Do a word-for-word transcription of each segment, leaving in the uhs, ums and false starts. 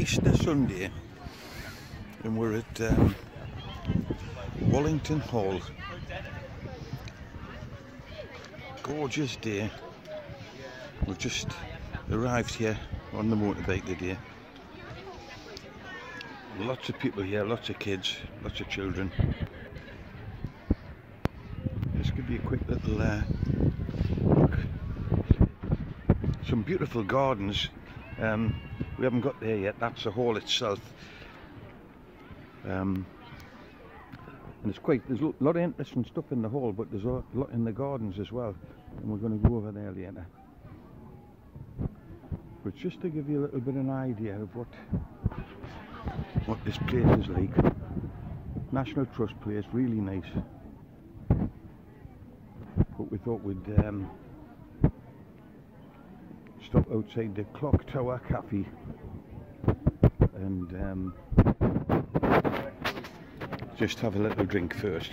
Easter Sunday and we're at um, Wallington Hall. Gorgeous day. We've just arrived here on the motorbike today. Lots of people here, lots of kids, lots of children. This could be a quick little uh, look. Some beautiful gardens. Um, we haven't got there yet. That's the hall itself. Um, and it's quite, there's a lot of interesting stuff in the hall, but there's a lot in the gardens as well. And we're going to go over there later. But just to give you a little bit of an idea of what what this place is like. National Trust place, really nice. But we thought we'd um, stop outside the Clock Tower Cafe and um, just have a little drink first.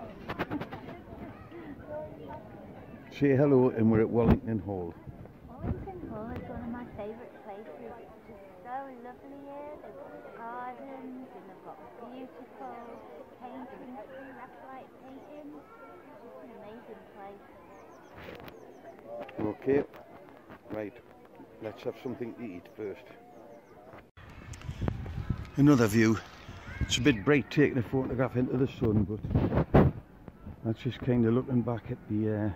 Say hello, and we're at Wallington Hall. Wallington Hall is one of my favourite places. It's just so lovely here. They've got gardens and they've got beautiful paintings, graphite paintings. It's just an amazing place. Okay, right, let's have something to eat first. Another view. It's a bit bright taking a photograph into the sun, but that's just kind of looking back at the uh,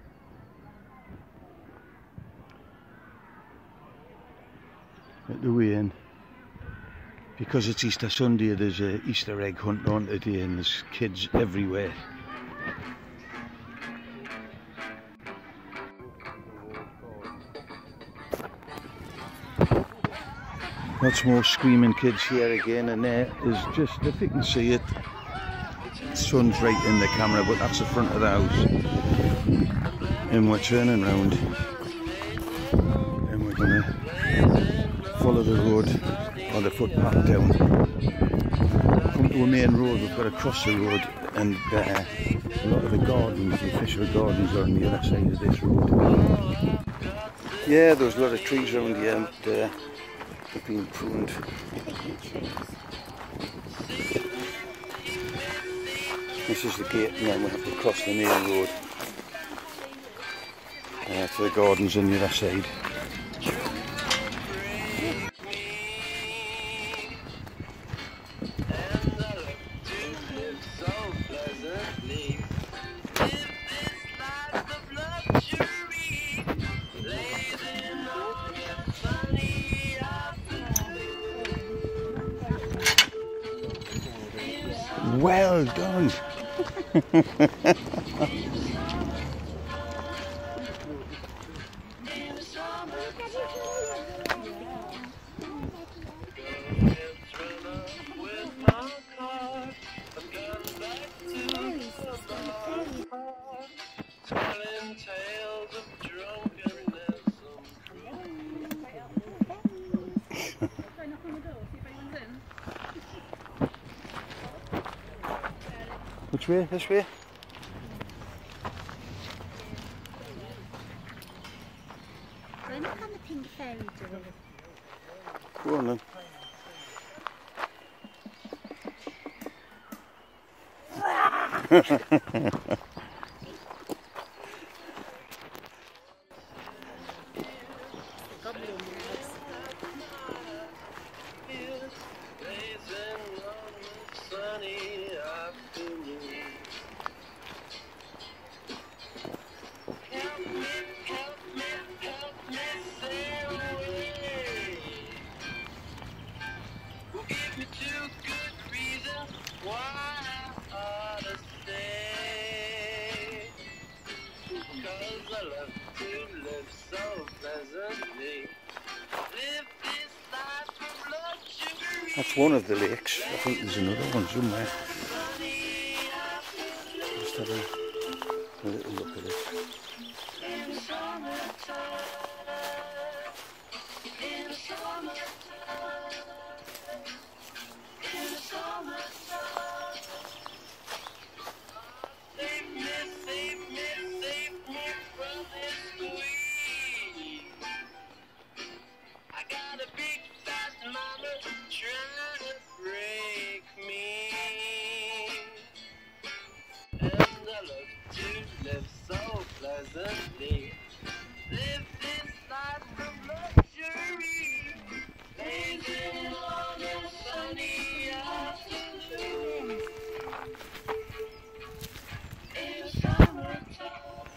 at the way in. Because it's Easter Sunday, there's a Easter egg hunt on today and there's kids everywhere. Lots more screaming kids here again, and there is just, if you can see it, the sun's right in the camera, but that's the front of the house. And we're turning round and we're going to follow the road or the footpath down. Come to a main road, we've got to cross the road, and uh, a lot of the gardens, the official gardens, are on the other side of this road. Yeah, there's a lot of trees around here, and uh, they've been pruned. This is the gate, and then we have to cross the main road uh, to the gardens on the other side. Well done! Which way? This way? Go look on the pink fairy door. Go on then. That's one of the lakes. I think there's another one somewhere. Just have a, a little look at it. presently. Live this life of luxury, blazing on a sunny afternoon. In summertime.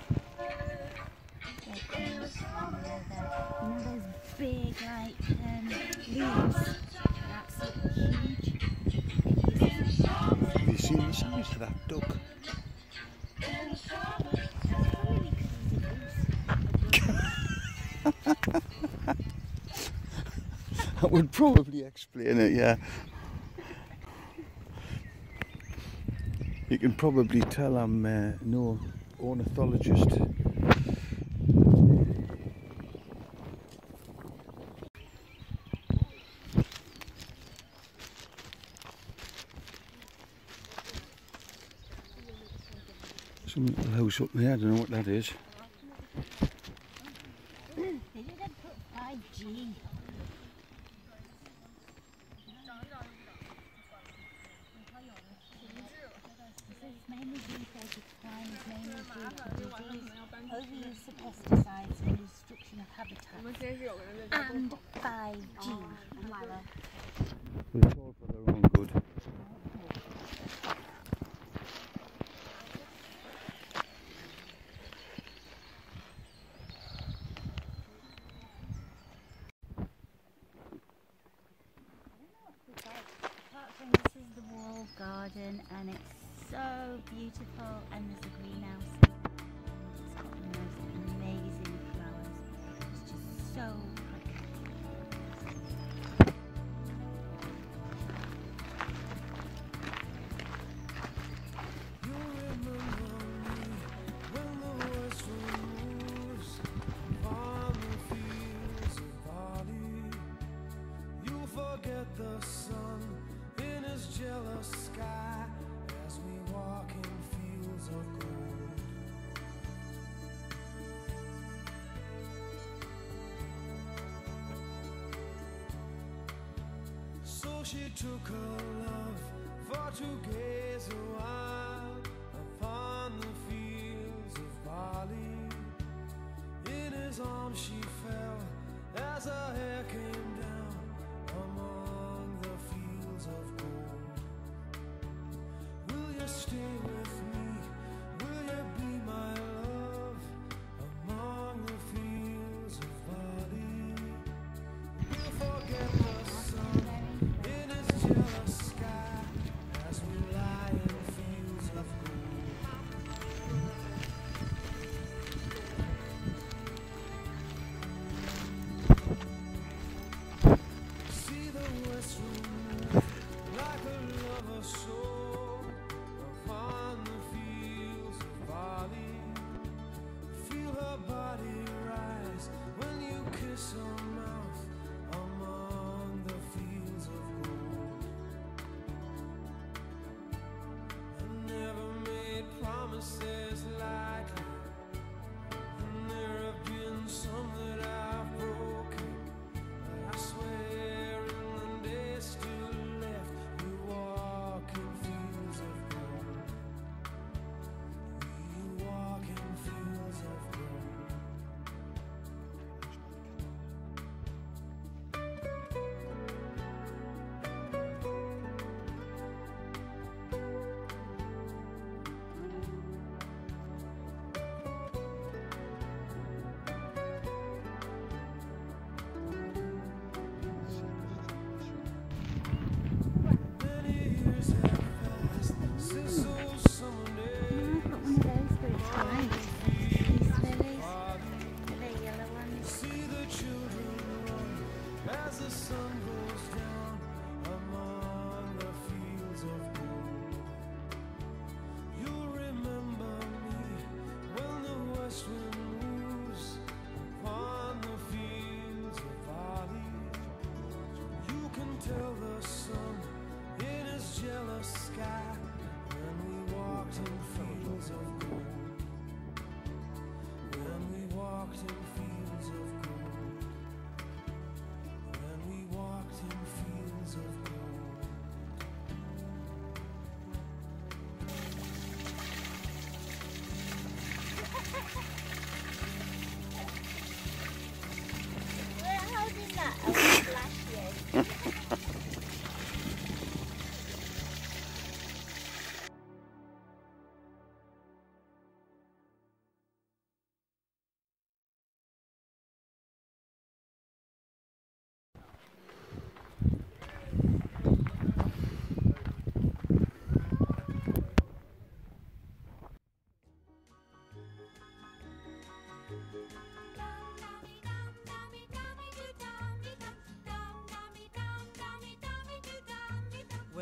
You know those big like um, leaves? They're absolutely huge. Have you seen the size of that duck? That would probably explain it, yeah. You can probably tell I'm uh, no ornithologist. Some little house up there, I don't know what that is. They didn't put five G. This is mainly due to decline, is mainly due to disease, overuse of pesticides and destruction of habitat, and five G. But it's all for their own good. Apart from this is the wall garden and it's so beautiful, and there's a greenhouse. It's got the most amazing flowers. It's just so pretty. The sun in his jealous sky as we walk in fields of gold. So she took her love for to gaze a while upon the fields of barley. In his arms she fell as her hair came down among the fields of gold. Will you stay with me? Will you be my love among the fields of barley? We'll forget the sun in his jealous sky as we lie in fields of gold. See the west wind like a lover soul upon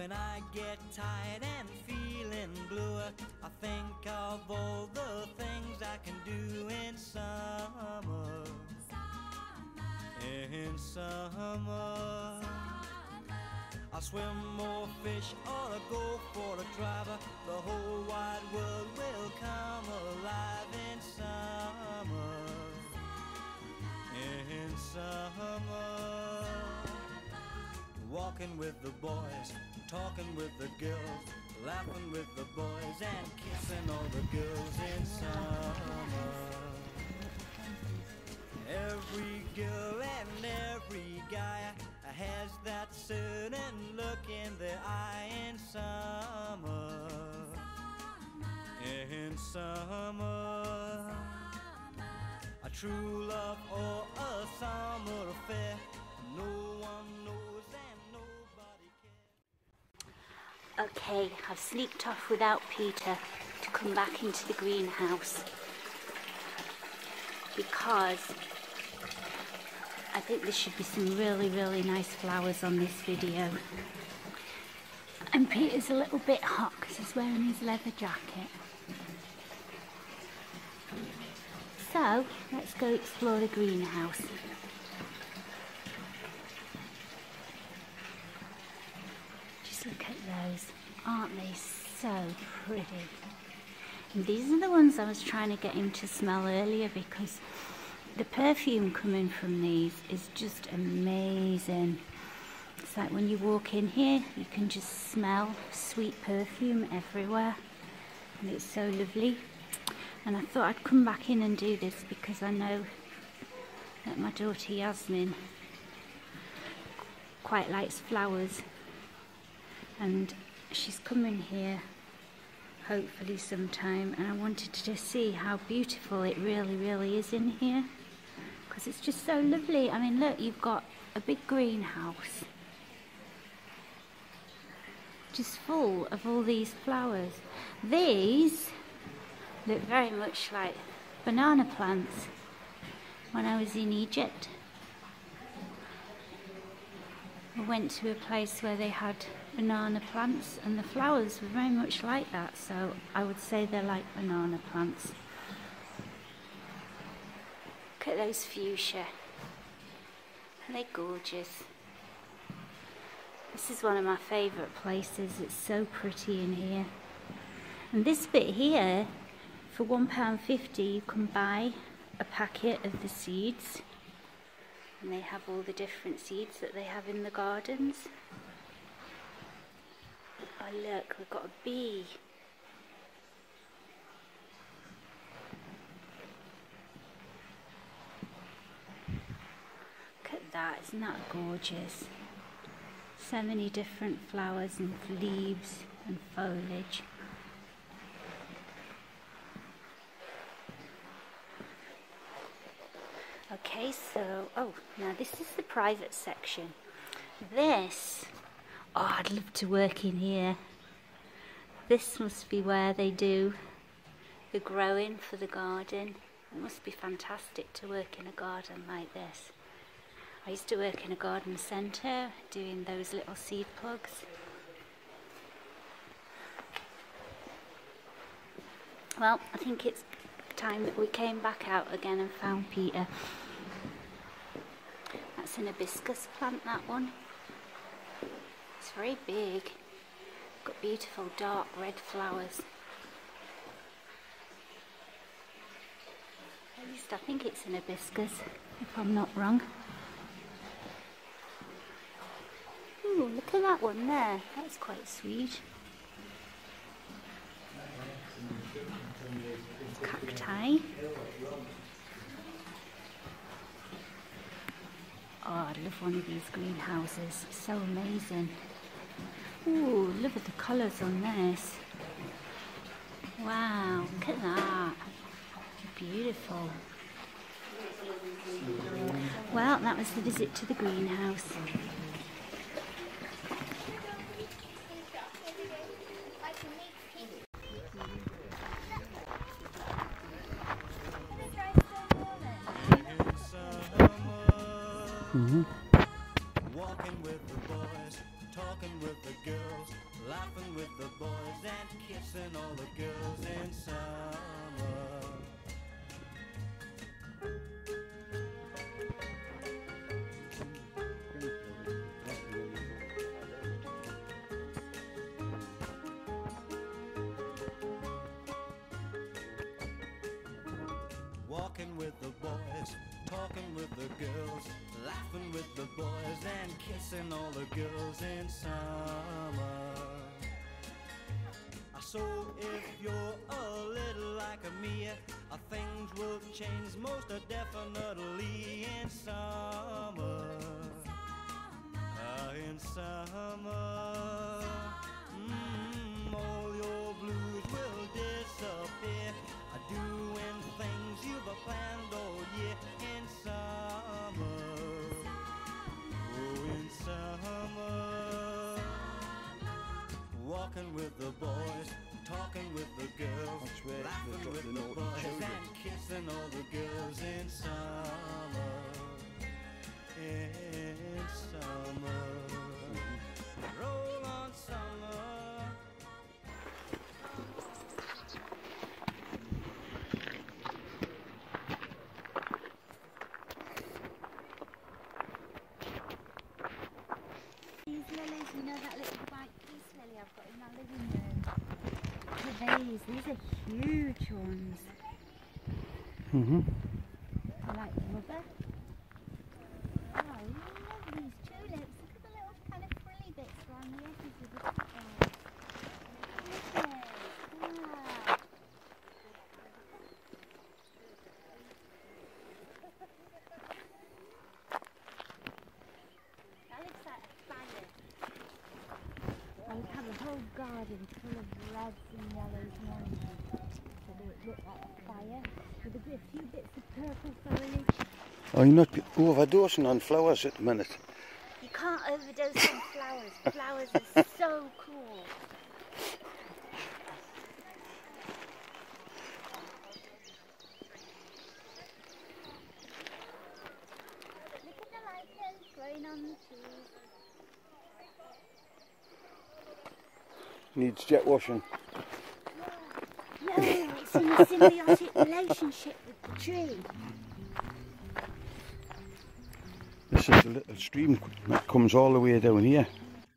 When I get tired and feeling blue, I think of all the things I can do in summer. In summer, I'll swim or fish or I'll go for a drive. The whole wide world will come alive in summer. In summer, walking with the boys, talking with the girls, laughing with the boys and kissing all the girls in summer. Every girl and every guy has that certain look in their eye in summer. In summer, a true love or a summer affair, no one knows and nobody cares. Okay, I've sneaked off without Peter to come back into the greenhouse because I think there should be some really, really nice flowers on this video. And Peter's a little bit hot because he's wearing his leather jacket. So, let's go explore the greenhouse. Just look at those. Aren't they so pretty? And these are the ones I was trying to get him to smell earlier because the perfume coming from these is just amazing. It's like when you walk in here, you can just smell sweet perfume everywhere. And it's so lovely. And I thought I'd come back in and do this because I know that my daughter Yasmin quite likes flowers. And she's coming here hopefully sometime. And I wanted to just see how beautiful it really, really is in here. Because it's just so lovely. I mean, look, you've got a big greenhouse just full of all these flowers. These look very much like banana plants when I was in Egypt. I went to a place where they had banana plants and the flowers were very much like that, so I would say they're like banana plants. Look at those fuchsia. Are they gorgeous? This is one of my favourite places. It's so pretty in here. And this bit here, for one pound fifty, you can buy a packet of the seeds. And they have all the different seeds that they have in the gardens. Oh look, we've got a bee. Look at that, isn't that gorgeous? So many different flowers and leaves and foliage. Okay, so, oh, now this is the private section. This, oh, I'd love to work in here. This must be where they do the growing for the garden. It must be fantastic to work in a garden like this. I used to work in a garden centre doing those little seed plugs. Well, I think it's time that we came back out again and found Peter. That's an hibiscus plant, that one. It's very big. Got beautiful dark red flowers. At least I think it's an hibiscus, if I'm not wrong. Ooh, look at that one there. That's quite sweet. Cacti. Oh, I love one of these greenhouses. So amazing. Ooh, look at the colours on this. Wow, look at that. Beautiful. Well, that was the visit to the greenhouse. Mm-hmm. Walking with the boys, talking with the girls, laughing with the boys, and kissing all the girls in summer. Walking with the boys, talking with the girls, laughing with the boys, and kissing all the girls in summer. So if you're a little like me, uh, things will change most definitely in summer. Uh, in summer, mm, all your blues will disappear, uh, doing things you've planned all year in summer. Oh, in summer, walking with the boys, talking with the girls, That's where they laughing drop with the the note to boys, children. and kissing all the girls in summer. In summer, roll on summer. These lilies, you know that little white peace lily I've got in my living room? Look at these, these are huge ones. Mm-hmm. I like the rubber. Oh, I love these tulips. Look at the little kind of frilly bits around the edges of the flower. Look at it. Wow. That looks like a fire. I would have a whole garden full of reds and yellows and oranges. So they would look like a fire with a, bit, a few bits of purple foliage. Oh, you're not overdosing on flowers at the minute. You can't overdose on flowers. Flowers are so cool. Look at the lichens growing on the trees. Needs jet washing. No, it's in a symbiotic relationship with the tree. This is a little stream that comes all the way down here.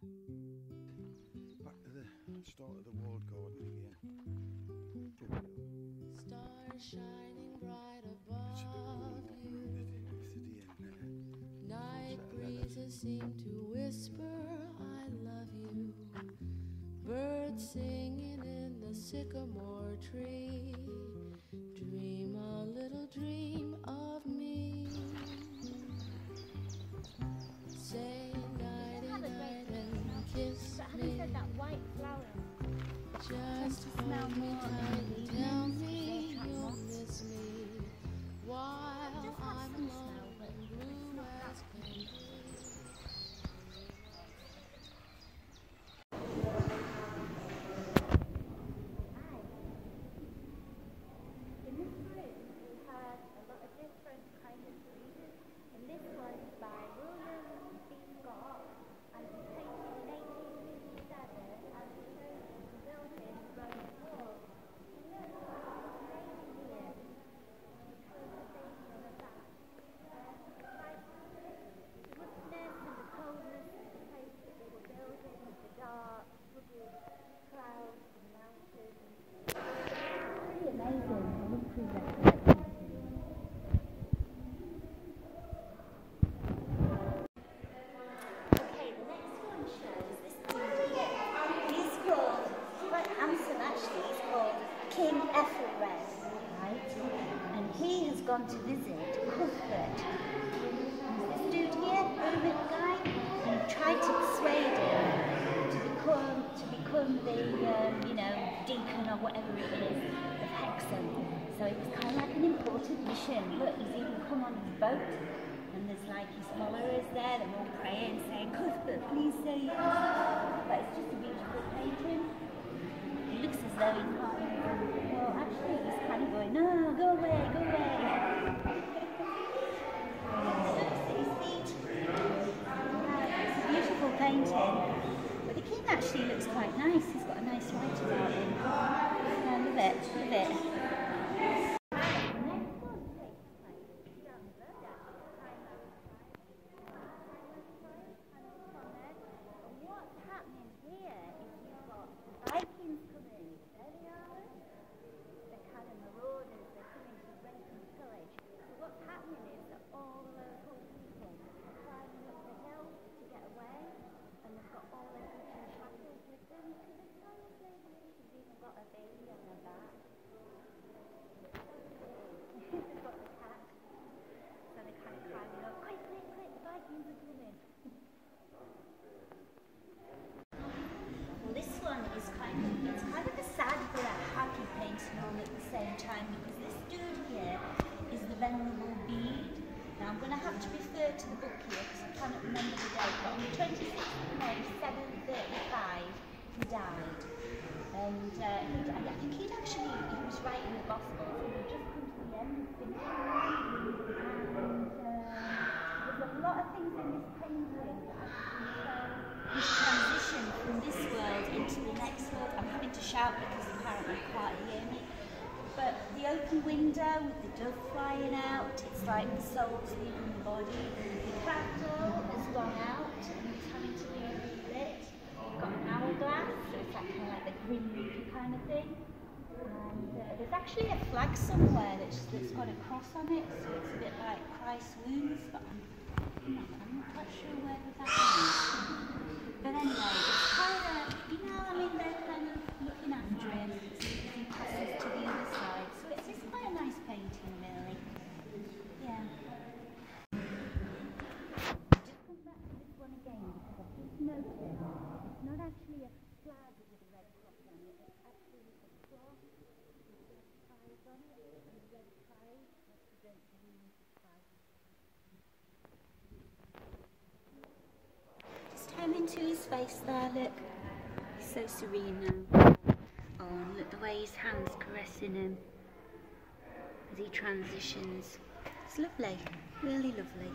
Back to the start of the walled garden again. Stars shining bright above you. Night breezes seem to whisper, I love you. Birds singing in the sycamore tree. Dream a little dream of me. Say nighty night and kiss But having me. said that, white flower Just to smell hold me more tight in the and tell evenings, me they attract you'll moths. miss me while It does have I'm some alone smell, but and it's blue not as that can be. In this room, we had a lot of different kind of breeders, and this one's by William B. Scott, and he painted in eighteen fifty-seven, and he showed it in building Roman wall. And look, it's amazing here. He shows the baby on the back. Um, it's like the roughness and the coldness of the place that they were building, with the dark, rugged clouds and mountains. Pretty amazing. I love pre-recollecting things. Okay, the next one shows this dude here. He's called, quite handsome actually, he's called King Ethelred, right? And he has gone to visit Cuthbert. This dude here, Roman guy, and tried to persuade him to become, to become the, um, you know, deacon or whatever it is of Hexham. So it was kind of like an important mission. Look, he's even come on his boat, and there's like his followers there, they're all praying, saying, Cuthbert, please say yes. But it's just a beautiful painting. He looks as though he can't even, well, actually he's kind of going, no, go away, go away. Look at his feet. Yeah, it's a beautiful painting. actually looks quite nice. He's got a nice light about him. I love it, love it. Well, this one is kind of, it's kind of a sad but a happy painting all at the same time, because this dude here is the Venerable Bede. Now I'm going to have to refer to the book here because I cannot remember the date, but on the twenty-sixth of May seven thirty-five he died. And uh, he, I think he'd actually, he was writing the Gospels and he'd just come to the end and finished it. And uh, there's a lot of things in this painting that actually show his transition from this world into the next world. I'm having to shout because apparently you can't hear me. But the open window with the dove flying out, it's like the soul's leaving the body. The candle has gone out and it's having to be relit. You've got an hourglass, so it's like kind of like the Grim Reaper kind of thing. And uh, there's actually a flag somewhere that's, that's got a cross on it, so it's a bit like Christ's wounds, but I'm, I'm, not, I'm not quite sure whether that is. But anyway, it's kind of, you know, I mean, they're kind of looking after him as he passes to the other side. So it's, it's quite a nice painting, really. Yeah. Just come back to this one again because I've just noticed it's not actually a flag with a red cross on it. It's actually a cross with red ties on it, and the red ties represent the wounds of Christ. Just turn into his face there, look. He's so serene now. Oh, and look the way his hand's caressing him as he transitions. It's lovely, really lovely.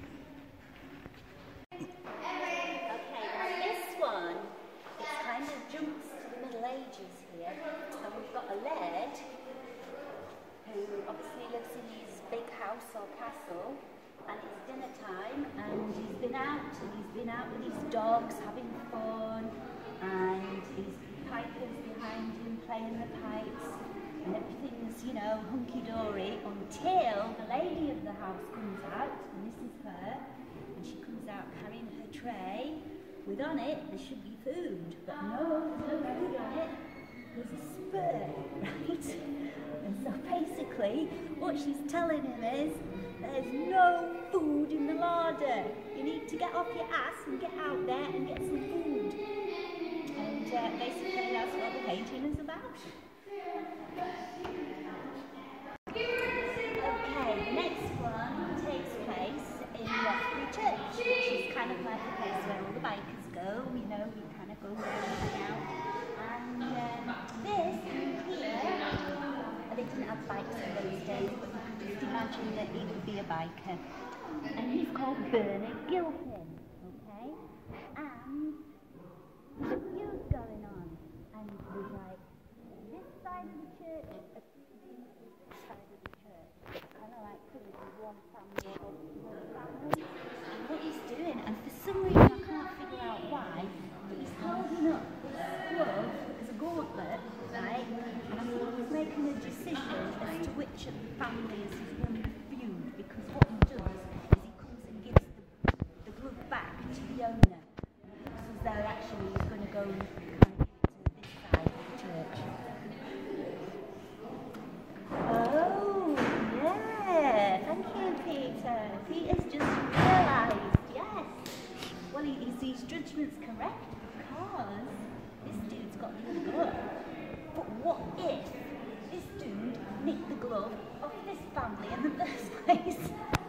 Okay, now this one, it kind of jumps to the Middle Ages here, and we've got a laird who obviously lives in his big house or castle, and it's dinner time, and he's been out, and he's been out with his dogs having fun, and his pipers behind him playing the pipes, and everything's, you know, hunky-dory until the lady of the house comes out, and this is her, and she comes out carrying her tray with on it, there should be food, but no, there's no food on it, there's a spur, right? And so basically, what she's telling him is, there's no food in the larder. You need to get off your ass and get out there and get some food. And uh, basically that's what the painting is about. Okay, the next one takes place in Rothbury Church, which is kind of like the place where all the bikers go. You know, we kind of go there and hang out. And um, this here, they didn't have bikes in those days, but you can just imagine that he would be a biker. And he's called Bernard Gilpin, okay? And there's a feud going on. And there's like this side of the church, a feud this side of the church. It's kind of like because it's one family or one family. And what he's doing, and for some reason I can't figure out why, but he's holding up this glove as a gauntlet, right? And I think he's making a decision as to which of the families has won the feud, because what he does is he comes and gives the, the glove back to the owner. And it looks as though actually he's going to go and kind of give it to this side of the church. Oh, yeah. Thank you, Peter. Peter's just realised, yes. Well, he, his, his judgment's correct because this dude's got the other glove. But what if this dude nicked the glove off this family in the first place?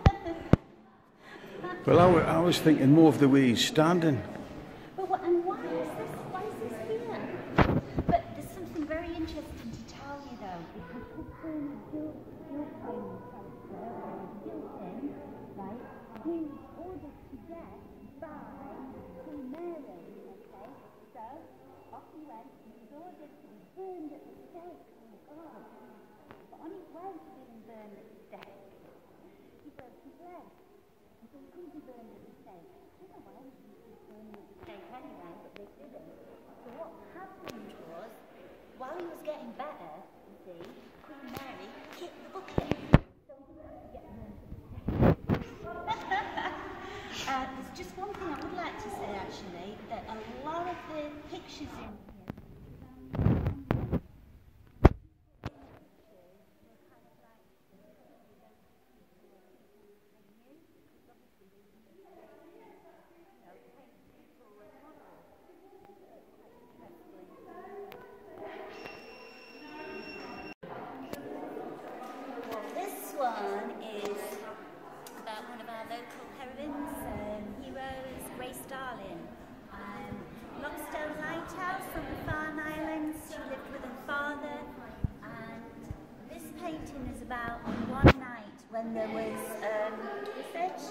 Well, I, w I was thinking more of the way he's standing. But what, and why is this? Why is this here? But there's something very interesting to tell you though, because this Bernard Gilpin character, Gilpin, right, he was ordered to death by Queen Mary. Okay, so So off he went, and he was ordered to be burned at the stake. Oh God. But on his way to being burned at the stake, he broke his leg. And so he couldn't be burned at the stake. I don't know why he was burning at the stake anyway, but they didn't. So what happened was, while he was getting better, you see, Queen Mary kicked the bucket. So he didn't have to get burned at the stake. Uh, there's just one thing I would like to say actually, that a lot of the pictures in here, well, this one is about one of our local heroines, um, heroes, Grace Darling. Um, Lockstone Lighthouse on the Farne Islands. She lived with her father, and this painting is about on one night when there was um, research.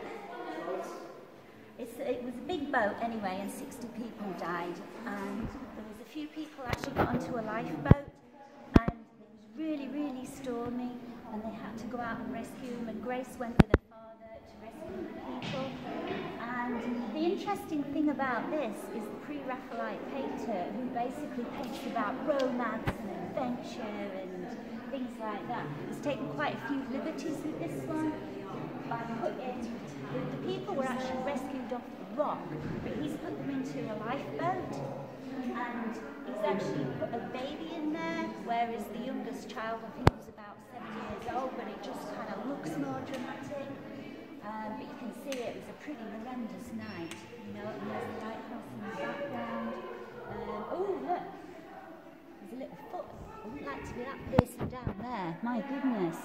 It's, it was a big boat anyway, and sixty people died, and there was a few people actually got onto a lifeboat, and it was really, really stormy, and they had to go out and rescue them, and Grace went with her father to rescue the people. And the interesting thing about this is the pre-Raphaelite painter, who basically paints about romance and adventure and things like that, has taken quite a few liberties with this one by putting the, the people were actually rescued off the rock, but he's put them into a lifeboat, and he's actually put a baby in there, whereas the youngest child, I think, was about seven years old, but it just kind of looks more dramatic. Um, but you can see it was a pretty horrendous night, you know, and there's the lighthouse in the background. Um, oh, look, there's a little foot. I wouldn't like to be that person down there, my goodness.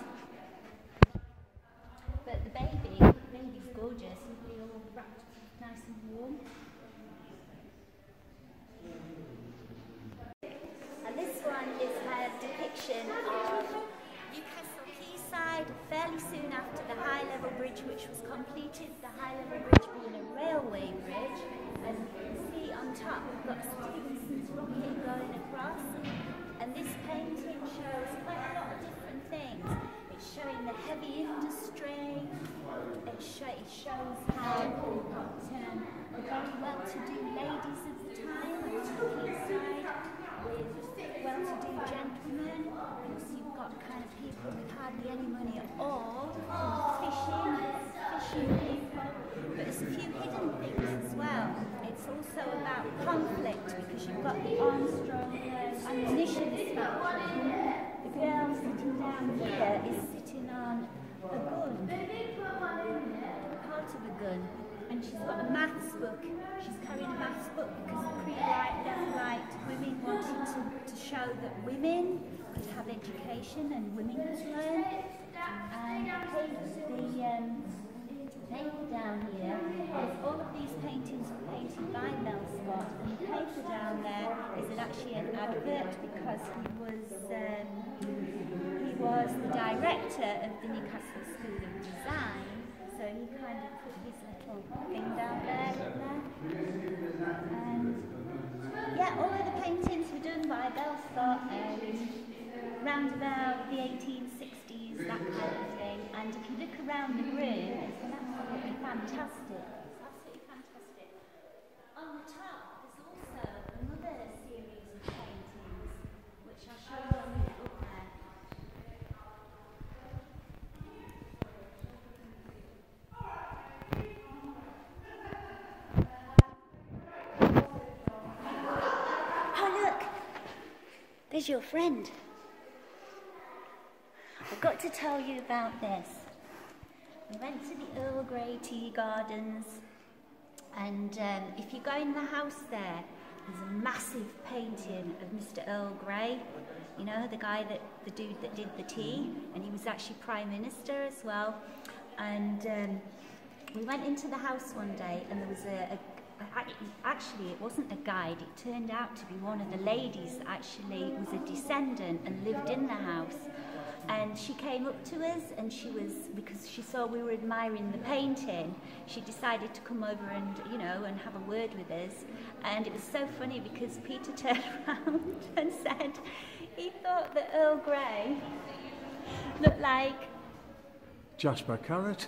But the baby, the baby's gorgeous, isn't he, all wrapped nice and warm. And this one is a depiction of Newcastle Quayside, fairly soon after the High Level Bridge, which was completed, the High Level Bridge being a railway bridge. And you can see on top we've got Stevenson's rocket going across. And this painting shows quite a lot of different things. It's showing the heavy industry, it, show, it shows how we've got um, the very well-to-do ladies of the time on the quayside with well-to-do gentlemen. Plus you've got kind of people with hardly any money at all, fishing, fishing people, but there's a few hidden things as well. It's also about conflict, because you've got the Armstrong uh, ammunition factory. The girl sitting down here is sitting on a gun, part of a gun, and she's got a maths book. She's carrying a maths book because the pre-Raphaelite women wanted to, to show that women could have education and women could learn. And the um, paper down here, is all of these paintings were painted by Mel Scott, and the paper down there is actually an advert because he was um, he was the director of the Newcastle School of Design, so he kind of put his little thing down there, there. And yeah, all of the paintings were done by Bell Scott um, round about the eighteen sixties, that kind of thing. And if you look around the room, it's absolutely fantastic. It's absolutely fantastic. On the top, there's also another series of paintings, which I'll show you on the book there. Oh look, there's your friend. I've got to tell you about this. We went to the Earl Grey Tea Gardens, and um, if you go in the house there, there's a massive painting of Mister Earl Grey. You know, the guy that, the dude that did the tea, and he was actually Prime Minister as well. And um, we went into the house one day, and there was a, a actually it wasn't a guide, it turned out to be one of the ladies that actually was a descendant and lived in the house. And she came up to us, and she was, because she saw we were admiring the painting, she decided to come over and, you know, and have a word with us. And it was so funny because Peter turned around and said he thought that Earl Grey looked like Jasper Carrot.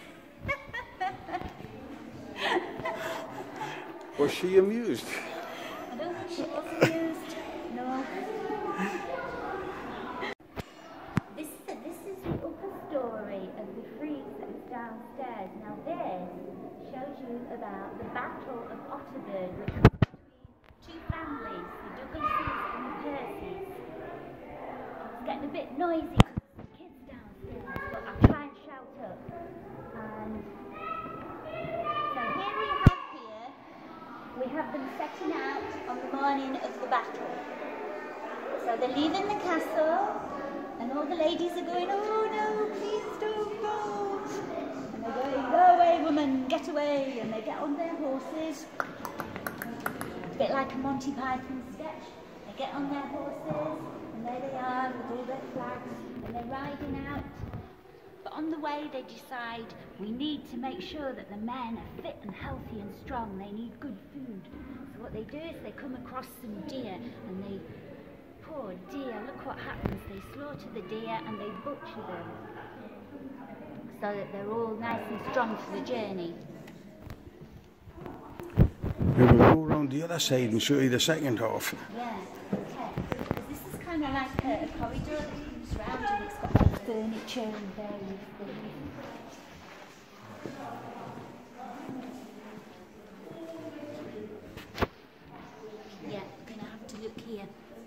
Was she amused? I don't think she was amused. No. This, this is the upper story of the frieze that is downstairs. Now this shows you about the Battle of Otterburn, which was between two families, the Douglases and the Percys. It's getting a bit noisy because there's some kids downstairs, but I'll try and shout up. And so here we have here, we have them setting out on the morning of the battle. So they're leaving the castle, and all the ladies are going, oh no, please don't go. And they're going, go away woman, get away. And they get on their horses. It's a bit like a Monty Python sketch. They get on their horses, and there they are with all their flags, and they're riding out. But on the way they decide we need to make sure that the men are fit and healthy and strong. They need good food. So what they do is they come across some deer, and they, poor deer, look what happens. They slaughter the deer and they butcher them so that they're all nice and strong for the journey. We will go around the other side and show you the second half. Yeah, okay. This is kind of like a, a corridor that comes round, and it's got like furniture and various things. Yeah, we're going to have to look here.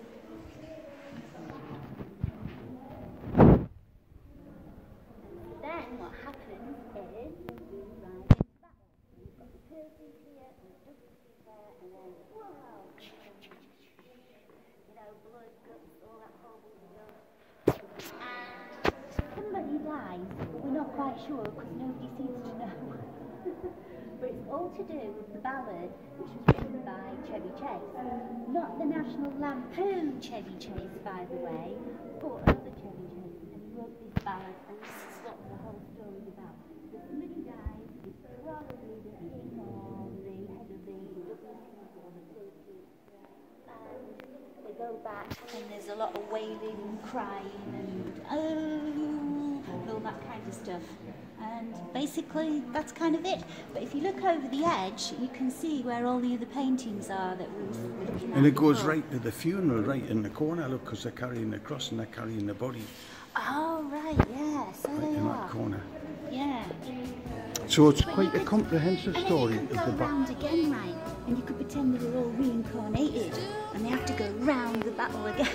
Then what happens is we ride into battle. We've got the Percys here and the Douglases there, and then wow, you know, blood, guts, all that horrible stuff. And somebody dies, but we're not quite sure because nobody seems to know. But it's all to do with the ballad which was written by Chevy Chase. Not the National Lampoon Chevy Chase, by the way, but another Chevy Chase. And he wrote this ballad, and this is what the whole story is about. So somebody dies, it's probably the king or the head of the Douglases or the Percys. And they go back, and there's a lot of wailing and crying and oh, and all that kind of stuff. And basically that's kind of it. But if you look over the edge, you can see where all the other paintings are that we were looking at. And it goes before. right to the funeral, right in the corner, look, because they're carrying the cross and they're carrying the body. Oh right, yeah, so Right they in are. that corner. Yeah. So it's But quite you a could- comprehensive and story then you of could the go back. round again, right? And you could pretend they were all reincarnated, and they have to go round the battle again.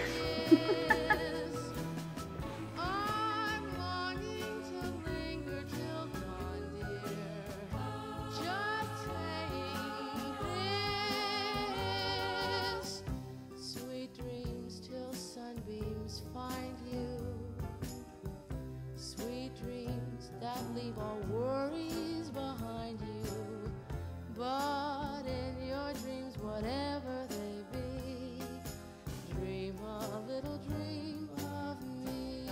I'm longing to linger till dawn, dear. Just saying this. Sweet dreams till sunbeams find you. Sweet dreams that leave all worries behind you. But in your dreams, whatever they be, dream a little dream of me.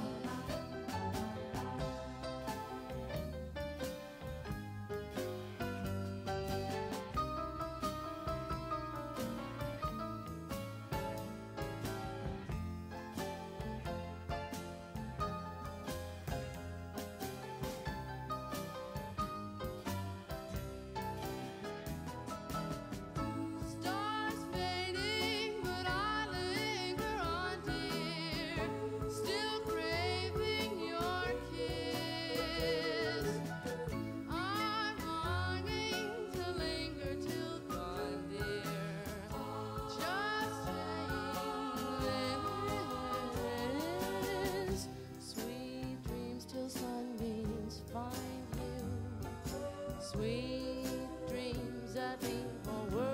Stars fading, but I linger on, dear, still craving your kiss. I'm longing to linger till dawn, dear. Just saying this. Sweet dreams till sunbeams find you. Sweet dreams that leave all worries